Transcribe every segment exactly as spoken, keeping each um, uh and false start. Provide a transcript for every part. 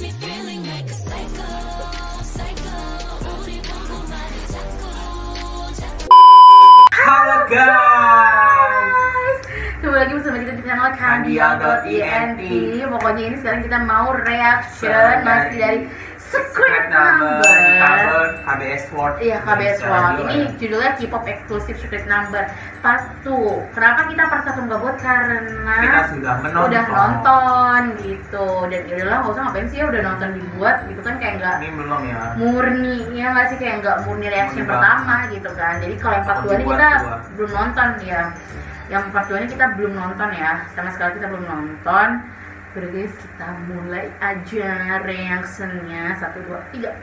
Halo guys, kembali lagi bersama kita di channel Kandial dot I N T. Pokoknya ini sekarang kita mau reaction masih dari Secret Number K B S World. Iya, K B S World. Ini judulnya K-pop eksklusif Secret Number Part dua. Kenapa kita part satu nggak buat? Karena kita sudah menonton. Udah nonton gitu. Dan yaudahlah, nggak usah ngapain sih ya, udah nonton dibuat gitu kan, kayak nggak Ini belum ya. murni ya nggak sih, kayak nggak murni reaction Murni pertama gitu kan. Jadi kalau yang part dua ini kita dua. belum nonton ya. Yang part dua ini kita belum nonton ya, sama sekali kita belum nonton. Udah guys, kita mulai aja reactionnya. Satu, dua, tiga.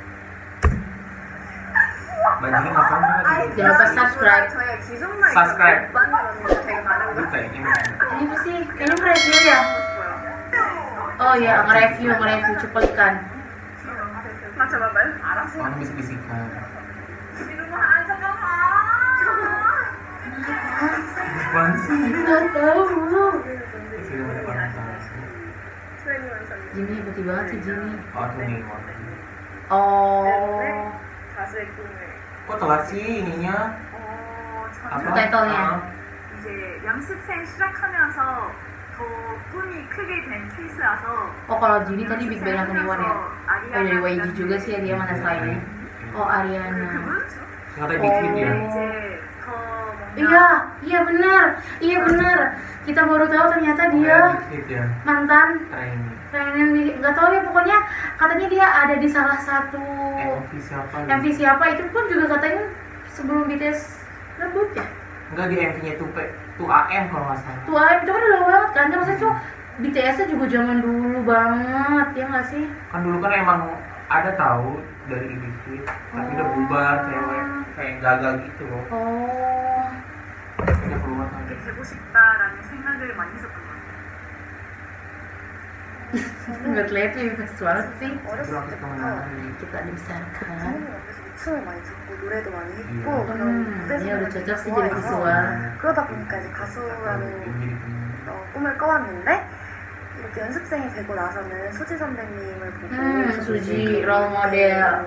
Bajunya ngapain lagi? Jangan lupa subscribe. Subscribe. Bukan. Ini kayaknya. Ini apa sih? Kayaknya nge-review ya? Oh iya, nge-review, nge-review cuplikan. 맞춰봐봐요. 알았어. Mana bisik-bisikan. di rumah aja kakak. Apaan sih? Nggak tahu. Sudah ada pantas. Jimmy hebat banget sih Jimmy. Oh, tuh nih. Oh, 가수의 꿈을. Kok telat sih ininya? 어, Apa? 저는 타이틀이야. Ah, 이제 연습생 시작하면서 더 꿈이 크게 된 케이스라서. oh kalau Jimmy tadi Big Bang yang kedua ya? Oh dari Y G juga sih ya dia, mana selainnya? Oh Ariana. 그분? Ternyata dikit ya. 이제 더 뭔가 Iya, iya benar, iya benar. Kita baru tahu ternyata dia Dikit ya. mantan Keren. pengen di- nggak tahu ya, pokoknya katanya dia ada di salah satu M V siapa? M V siapa itu pun juga katanya sebelum B T S debut ya. Enggak, di M V-nya tuh P, tuh A M kalau nggak salah. Tua itu kan udah lama banget kan, ya maksudnya tuh B T S-nya juga zaman dulu banget ya nggak sih? Kan dulu kan emang ada tahu dari Big tapi udah bubar cewek kayak gagal gitu loh. Oh, Udah keluar lagi. 이렇게 되고 싶다라는 생각을 많이 했었던 것 같아요. nggak kelihatan ya, pas banget sih. Itu aku kemana lagi? Kita dibesarkan. 부모님 앞에서 춤을 많이 췄고 노래도 많이 했고 음. 그런 음, 무대 야, 우리 생활을 저쪽 되게 시절에 좋아해서 비수와. 그러다 보니까 이제 가수라는 Ini 어, 꿈을 꿔왔는데 이렇게 연습생이 되고 나서는 수지 선배님을 보고 음, 저도 수지, 이제 role model.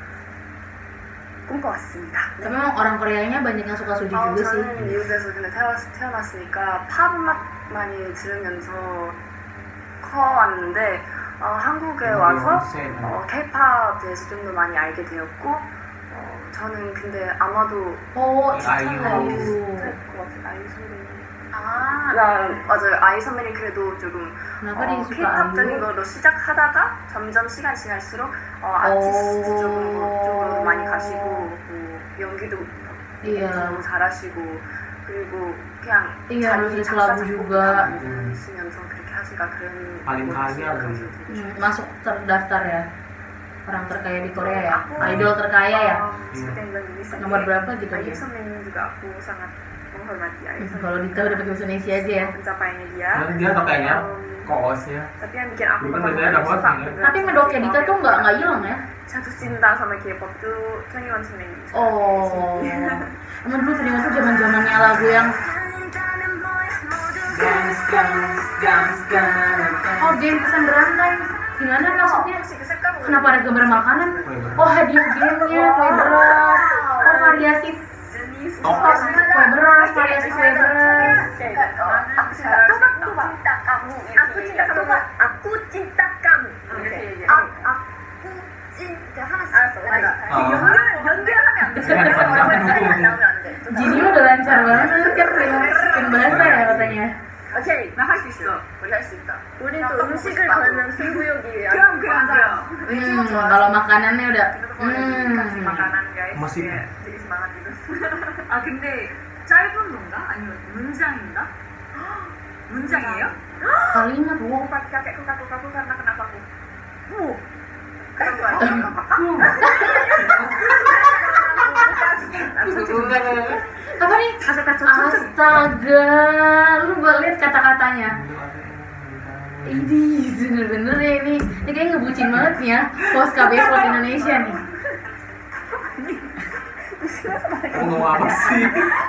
꿈꿔왔습니다. 네. Tapi memang orang Koreanya banyak yang suka Suji 어, juga sih. 저는 미국에서 근데 태어났, 태어났으니까 팝 음악 많이 들으면서 커왔는데 어, 한국에 음, 와서 세, 어, K-팝에 대해서 좀 더 많이 알게 되었고 어, 저는 근데 아마도 Oh, Ayu. Ayu. 비슷할 것 같은 아이 선배님. 아, 나 맞아요. 아이 선배님 그래도 조금 Kenapa 어, dia suka K-팝적인 Ayu? 거로 시작하다가 점점 시간 지날수록 어, 아티스트 오. 쪽으로, 쪽으로 많이 가시고 뭐, 연기도 Iya. 너무 잘하시고 그리고 그냥 Iya, 자기 nulis 작사 lagu 작곡 juga. 다 만드시면서 그렇게 하시니까 그런 Paling 거 kaya 있으니까 lagi. 저도 되게 Hmm, masuk terdaftar ya, orang terkaya di Korea ya, aku, idol terkaya ya. 어, seperti yang bilang di sini, Nomor berapa gitu Ayu ya? 선배님 juga aku sangat menghormati Ayu Hmm, 선배님. Kalau Dita udah pakai bahasa Indonesia aja ya. pencapaiannya dia. Kan dia tuh kayaknya Um, koosnya. tapi yang bikin aku Dulu kan bakal biasanya ada suka host nih, kan? beneran Tapi sama medoknya Dita K-pop tuh nggak yang nggak hilang ya. jatuh cinta sama K-pop tuh twenty-one 선배님. Oh, emang dulu terima tuh zaman zamannya lagu yang Dance, dance, dance, dance. oh game pesan berantai. Gimana maksudnya? 혹시 그 색깔 보고 Kenapa ada gambar makanan? Kue beras. Oh hadiah gamenya kue beras. Oh variasi. Oh. Oh, kue beras, variasi kue beras. aku cinta tobat tobat cinta kamu aku cinta tobat aku cinta kamu 이렇게 아- aku cinta 하나씩 알았어 맞아 아. 연결 연결하면 안 돼. Jangan panjangin dulu. 나오면 안 돼. Jadi udah lancar banget kan bikin bahasa ya katanya. 오케이 나 할 수 있어. 우리 할 수 있다. 우리 또 음식을 걸면 승부욕이 그럼 그럼 그럼. Hmm, kalau makanannya udah. kasih Hmm. makanan guys. Masih. Kayak jadi semangat gitu. 아 근데 짧은 건가? 아니면 문장인가? 문장이에요? Kalimat wow. Aku kakekku kaku kaku karena kenapa aku? Hu. Keren Oh. banget. Apa nih? Kata-kata Astaga, lu lihat kata-katanya. Ini bener-bener ya ini. Ini kayak ngebucin banget nih ya. Host K B S World Indonesia nih. Kamu ngomong apa sih?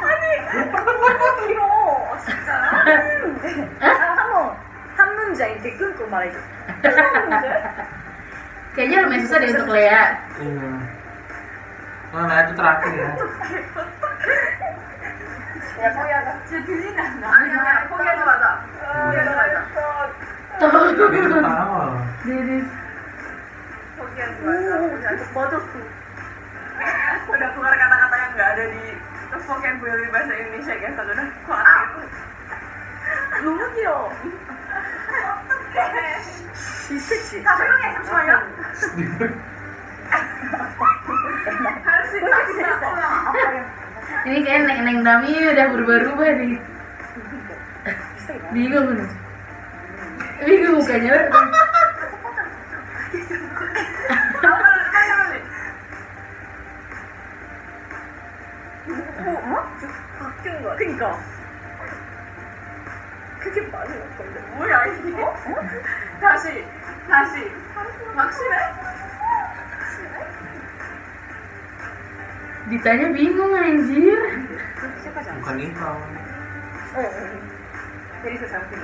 길어 진짜. 한번 한 문제 이렇게 끊고 말해줘. 한 문제? Kayaknya lumayan susah deh untuk Lea. Iya. Nah, nah itu terakhir ya. 야 포기하자. 진짜 들리지 않나? 아니 아니 포기하지 마자. 포기하지 마자. Dia ketawa. Jadi 포기하지 마자. 포기하지 맞았어. Udah keluar kata-kata yang nggak ada di vocabulary bahasa Indonesia guys. Udah khawatir. 너무 귀여워. 어떡해. 씨. 다 조용히 해 잠시만요. 할 수 있다. ini kayak neng neng Dami udah berubah-ubah nih. Bingung nih. Bingung mukanya. 뭐? 바뀐 거야. 그니까. 그게 말이 없던데. 뭐야 이게? 어? 다시, 다시. 확실해? Ditanya bingung anjir. Bukan itu. 어, 어. 데리서 잘못했네.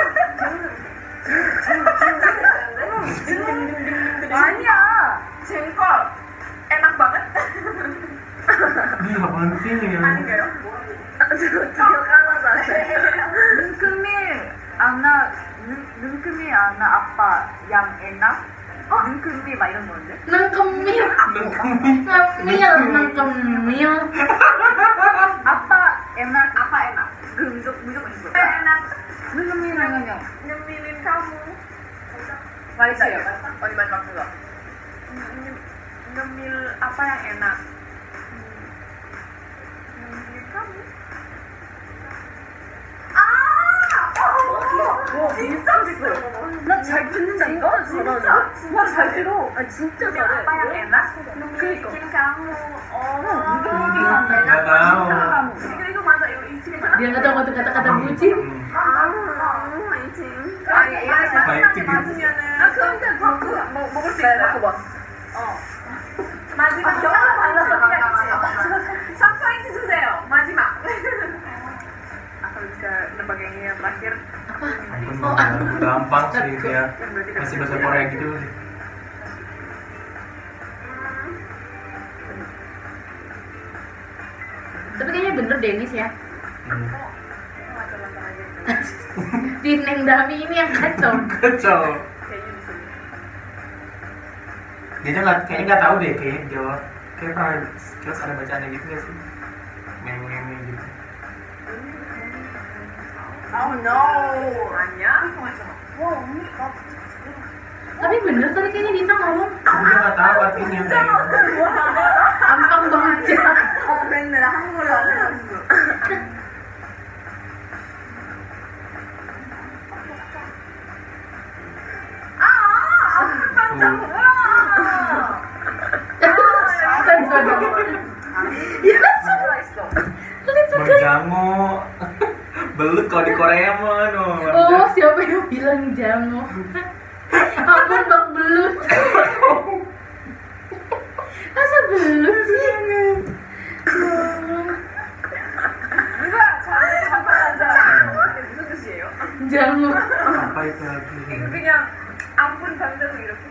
아니야. 쟁걸. enak banget. Ini apaan sih ya? 아닌가요? 드디어 까먹었네. 눈금일 아나 눈 눈금일 아나 아빠 양 에나 어 눈금일 막 이런 건데. Nang kemil. Ngemil, nang kemil. 아빠 에나 아빠 에나 그 무조건 무조건 있어. enak. 눈금일은 그냥 nyemilin kamu. 말이죠. Oh di masak juga. Ngemil apa yang enak? Ngemilin kamu. 아! 진짜 됐어. 나잘 듣는다 이거? 진짜 진짜 잘 들어. 아 진짜 Ngemil apa yang enak? Ngemilin kamu. Oh. Nggak tahu. Itu itu masa itu isi Dia nggak tahu tuh kata-kata bucin. 아, 파이팅. 아니, 마지막에 맞으면은 아, 그런데 바꾸 뭐 먹을 수 있어요. 바꿔 봐. 어. 마지막 영어 발라서 가야지. 삼 포인트 주세요. 마지막. Aku bisa nebak yang ini yang terakhir. Ampun, gampang sih dia. Masih bahasa Korea gitu sih. Tapi kayaknya bener Dennis ya. Hmm. Macam-macam aja. Di Neng Dami ini yang kacau. Kacau. Kayaknya bisa. Dia nggak kayaknya nggak tahu deh kayak jawab. Kayak pernah terus ada bacaannya gitu nggak sih? Meme-meme gitu. Oh no. 아니야? 와 언니 나 Tapi bener tadi kayaknya Dita ngomong Tapi dia nggak tahu artinya kayak gitu. ampang banget ya. 어 그랬네 나 한국어로 안 해가지고 아 깜짝 뭐야 Iya, 들어가 있어 Bang Jango. Belut kalau di Korea mah no. oh siapa yang bilang jamu? Ampun bang belut. Masa belut sih? 누가 잘 잠깐만 사람 근데 무슨 뜻이에요? Jamu. Apa itu lagi? 이거 그냥 아픈 감정을 이렇게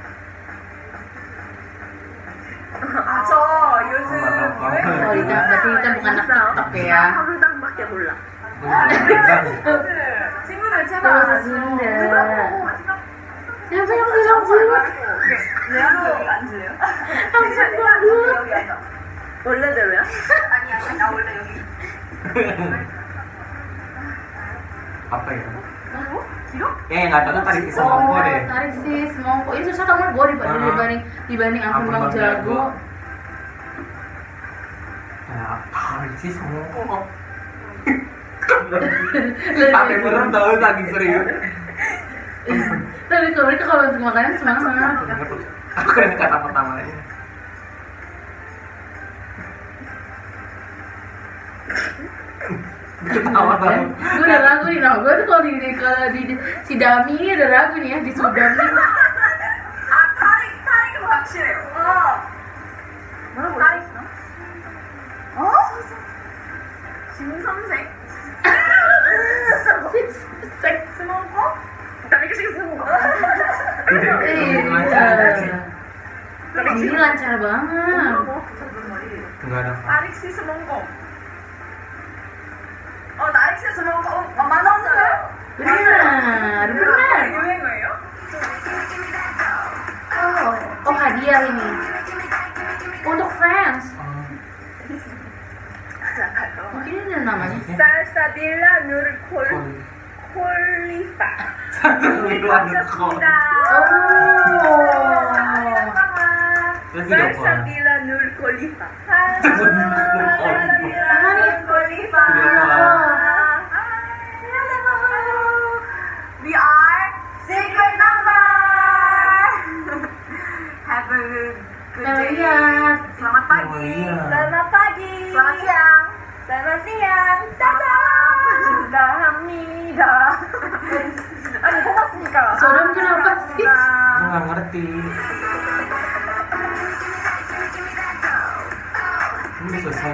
아저 요즘 Oh Dita, berarti Dita bukan anak TikTok ya. 황당밖에 몰라 Bang. 친구들 제발 Bahasa Sunda. Siapa yang bilang belut? 내가 여기 앉을래요? Ampun bang belut. 여기 앉아 원래대로야? 아니 아니 나 원래 여기 Apa ya? 길어? Ya yang nggak tahu tuh tadi kisah Mongko deh. Tarik sih semongko. Ini susah kamu gue dibanding dibanding dibanding ampun bang jago. Ya apa sih Mongko? Lebih- Pakai merem tahu saking serius. Tapi kalau mereka kalau untuk makanan semangat. Aku keren kata pertamanya. Ketawa tahu. Gue udah ragu nih, nah gue tuh kalau di di- kalau di, di si Dami ini udah ragu nih ya di Sudan nih. 아 타릭 타릭은 확실해요 어 뭐라고 타릭 어? 김선생? 스모커? Tapi kasih semua. Iya. Ini lancar banget. Enggak ada. Tarik si semongko. Oh, tarik si semongko. Oh, mana sih? Benar, benar. Gimana gue ya? Oh, oh hadiah ini untuk fans. Mungkin ini ada namanya. Salsabila Nur Khul Khulifah. Sudah. Oh. Salsabila Nur Khulifah. Salsabila Apa nih? Nur Khulifah. We are secret number. Have a good day. Lihat. Selamat pagi. Selamat pagi. Selamat siang. Selamat siang. Dadah. Sudah Hamida. Aduh, kok masih nikah? Sodom kenapa sih? Aku nggak ngerti. Ini udah selesai.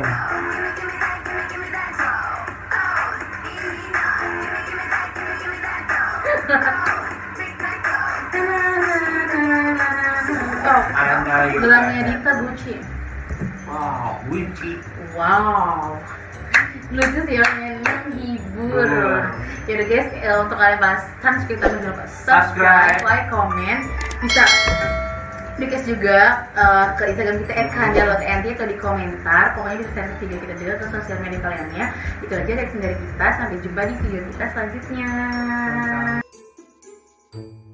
Oh, Andai. gelangnya Dita Gucci. Wow, Gucci. Wow, lucu sih orangnya, menghibur. Hmm. Yaudah guys, eh, untuk kalian bahas Tans kita jangan lupa Subscribe. subscribe, like, comment, bisa request juga uh, ke Instagram kita et kanja dot nt atau di komentar. Pokoknya bisa share video kita juga ke sosial media kalian ya. Itu aja reaction dari kita. Sampai jumpa di video kita selanjutnya.